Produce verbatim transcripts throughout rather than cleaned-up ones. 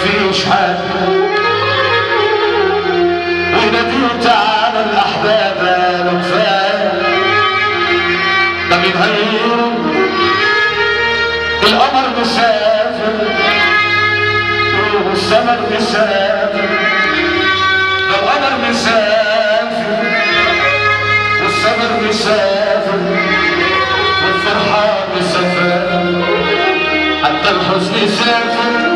مفيش حد وناديت على الأحباب قالوا كفاية ده بيتهيأ القمر مسافر والسمر مسافر ده القمر مسافر والسمر مسافر والفرحة مسافر حتى الحزن سافر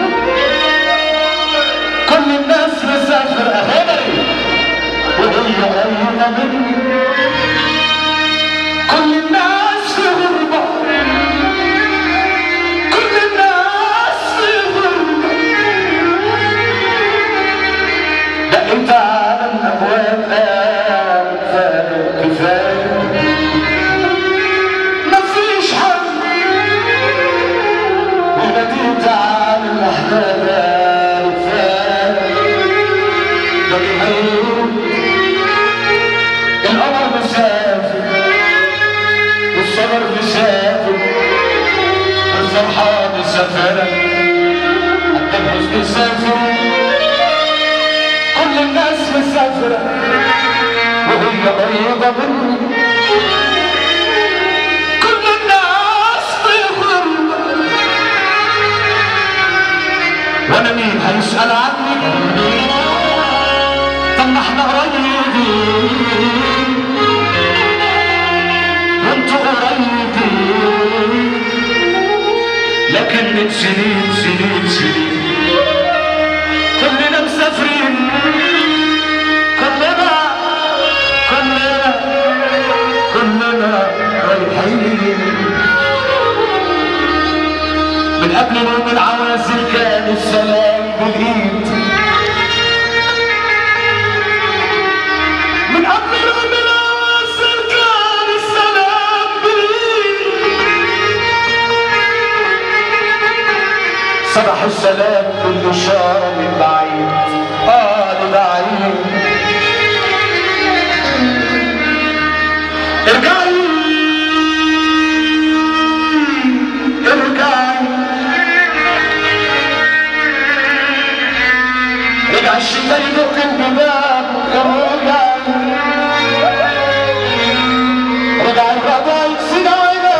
كل الناس مسافر أهلي وهي قريبة مني كل الناس في غربة كل الناس في غربة دقيت على الأبواب قال كفاية كفاية مفيش حل وناديت على الأحباب قال كفاية ده بيهيئ القمر مسافر والصبر مسافر والفرحة مسافرة حتى الحزن مسافر كل الناس مسافرة وهي قريبة مني كل الناس في غربة وانا مين هيسأل عني طب ما احنا قريبين وانتوا قريبين لكن من سنين سنين سنين كلنا مسافرين كلنا كلنا كلنا رايحين من قبل نوم العوازل كان السلام بالايد من قبل نوم العوازل كان السلام بالايد صباح السلام بالإشارة من بعيد اه لبعيد ارجعي ارجعي رجع الشتاء يدق الباب ارجعي رجع الربع يكسر عينك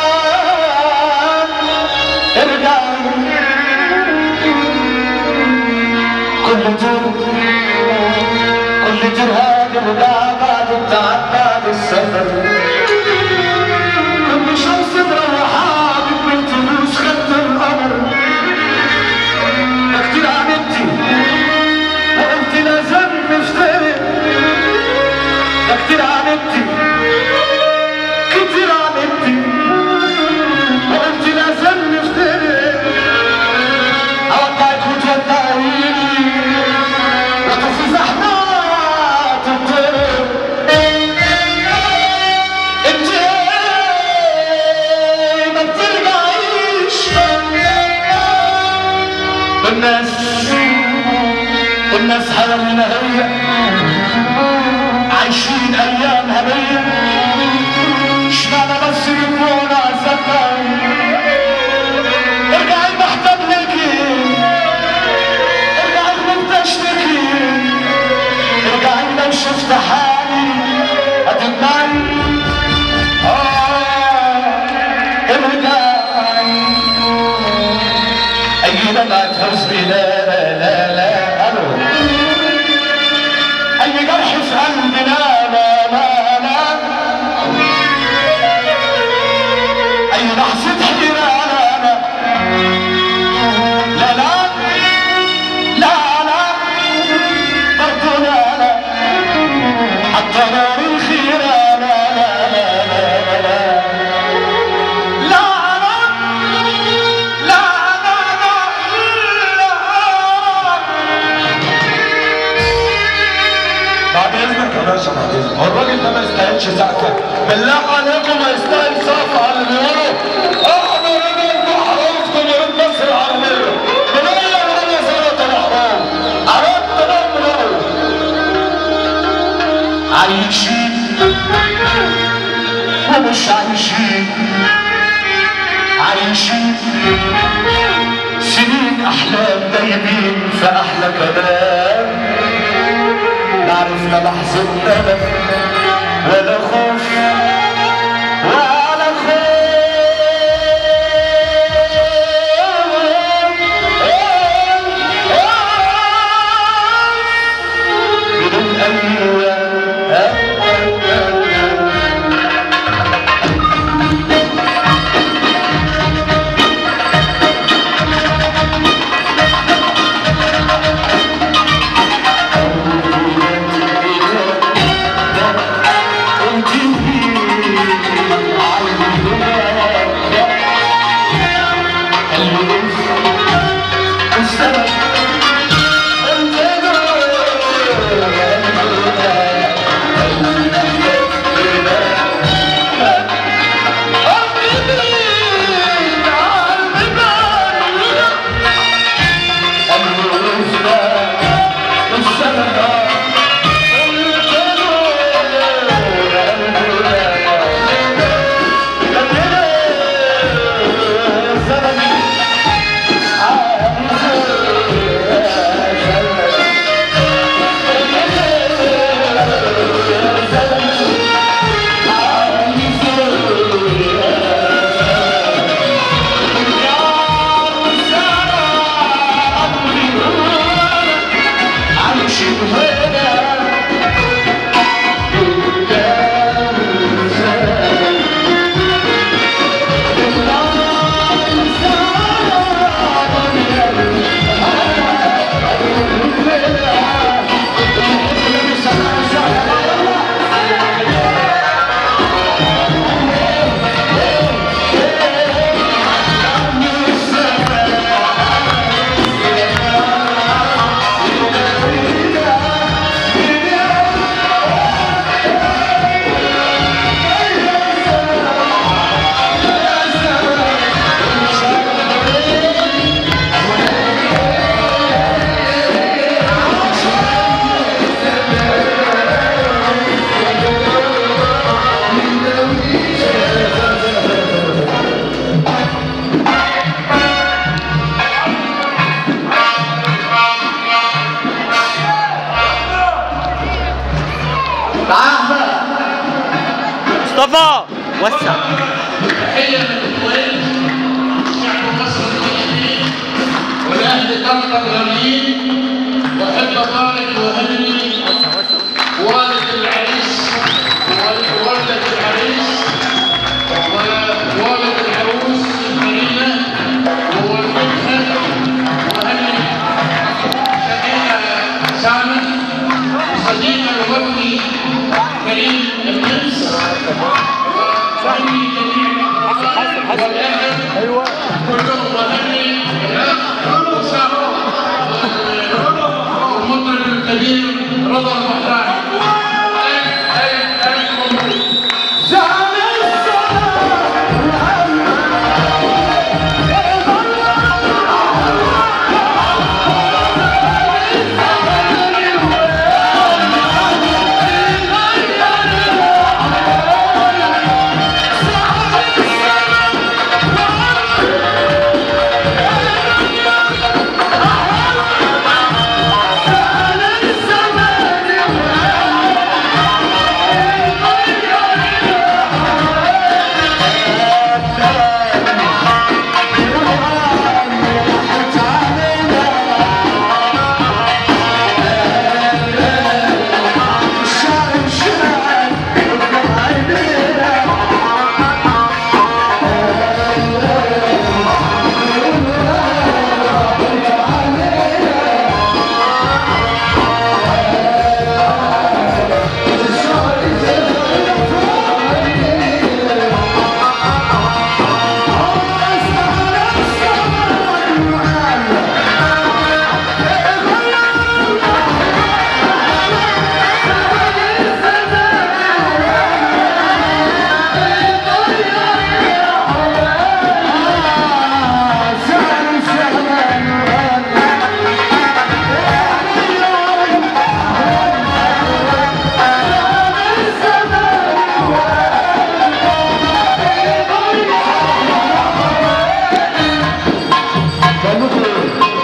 ارجعي كل دور كل جرهاد رجع بعد التعب بعد السفر كل شمس مروحة بتبني فلوس خدت القمر كتير عملتي وقلت لازم نفترق كتير عملتي كتير عملتي وقلت لازم نفترق اوقعك وتودعيني وتفي زحمات الطرق انت ما بترجعيش والناس والناس حوالينا هي عايشين ايام هبيه اشمعنى بس يكون عذابنا ارجعي محتاج ليكي ارجعي غلبت اشتكي ارجعي لو شفت حالي هتدمعي اه ارجعي اي دمعة حزن لا لا لا لا الو اي جرح في قلبي لا لا لا لا اي لحظة حيرة لا لا لا لا لا لا برضو لا لا حتى نار الخيرة لا لا لا لا لا هو الراجل ده ما يستاهلش سقفه بالله عليكم ما يستاهل سقف على اللي بيقولوا احنا راجل محروم في جمهوريه مصر العربيه بنيه ونيه سنه محروم عرفت تمام من الاول عايشين ومش عايشين عايشين سنين احلام غايبين في احلى كلام، لا عرفنا لحظة ندم ولا خوف ولا خوف بدون ايوه. مصطفى وسع. تحية للإخوان شعب مصر الجميل ولأهل طنطا الغاليين، وأحب أبارك وأهني والد العريس ووالدة العريس ووالد العروس الكريمة ووالدتها، وأهني شقيقة سامح صديق الوفي كريم المنس، وأهني جميع والأهل كلهم، وأهني كل مسافر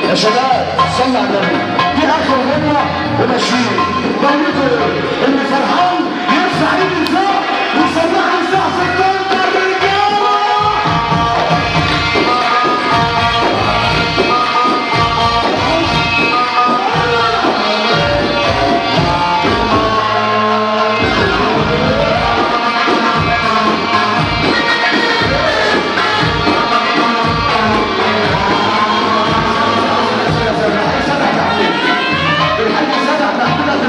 يا شباب صلى على النبي، دي اخر غنوه وماشيين. بقول لكم اللي فرحان